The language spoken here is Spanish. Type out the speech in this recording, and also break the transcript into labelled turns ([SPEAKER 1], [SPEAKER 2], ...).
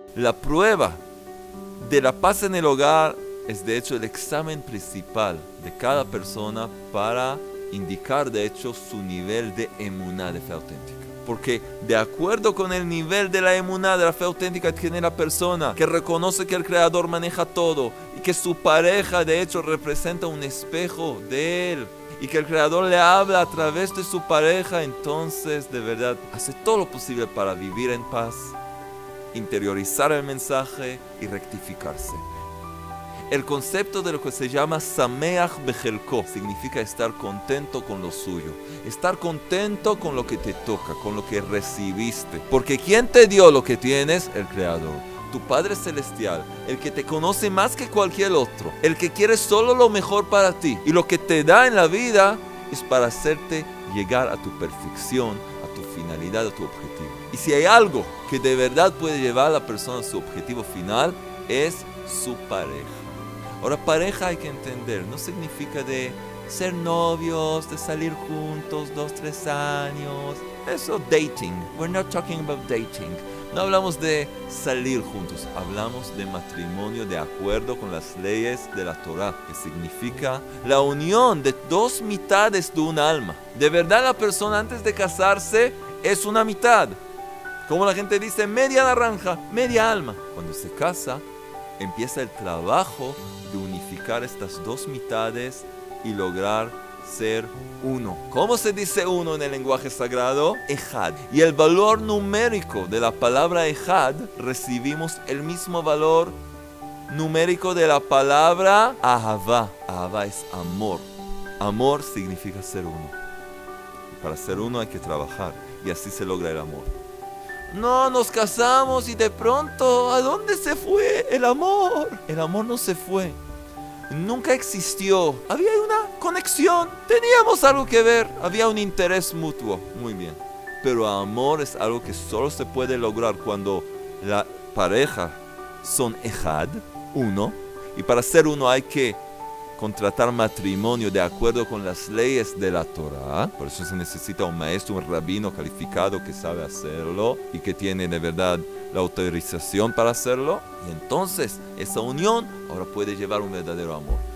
[SPEAKER 1] La prueba de la paz en el hogar es de hecho el examen principal de cada persona para indicar de hecho su nivel de emuná, de fe auténtica. Porque de acuerdo con el nivel de la emuná, de la fe auténtica que tiene la persona, que reconoce que el Creador maneja todo y que su pareja de hecho representa un espejo de él y que el Creador le habla a través de su pareja, entonces de verdad hace todo lo posible para vivir en paz, interiorizar el mensaje y rectificarse. El concepto de lo que se llama Sameach Bejelko significa estar contento con lo suyo, estar contento con lo que te toca, con lo que recibiste. Porque ¿quién te dio lo que tienes? El Creador, tu Padre Celestial, el que te conoce más que cualquier otro, el que quiere solo lo mejor para ti. Y lo que te da en la vida es para hacerte llegar a tu perfección, a tu finalidad, a tu objetivo. Y si hay algo que de verdad puede llevar a la persona a su objetivo final, es su pareja. Ahora, pareja hay que entender, no significa de ser novios, de salir juntos 2-3 años. Eso, dating. We're not talking about dating. No hablamos de salir juntos, hablamos de matrimonio de acuerdo con las leyes de la Torah, que significa la unión de dos mitades de un alma. De verdad, la persona antes de casarse es una mitad. Como la gente dice, media naranja, media alma. Cuando se casa, empieza el trabajo de unificar estas dos mitades y lograr ser uno. ¿Cómo se dice uno en el lenguaje sagrado? Ejad. Y el valor numérico de la palabra Ejad, recibimos el mismo valor numérico de la palabra Ahavá. Ahavá es amor. Amor significa ser uno. Y para ser uno hay que trabajar y así se logra el amor. No, nos casamos y de pronto, ¿a dónde se fue el amor? El amor no se fue. Nunca existió. Había una conexión. Teníamos algo que ver. Había un interés mutuo. Muy bien. Pero amor es algo que solo se puede lograr cuando la pareja son ejad, uno. Y para ser uno hay que contratar matrimonio de acuerdo con las leyes de la Torah. Por eso se necesita un maestro, un rabino calificado que sabe hacerlo y que tiene de verdad la autorización para hacerlo. Y entonces esa unión ahora puede llevar un verdadero amor.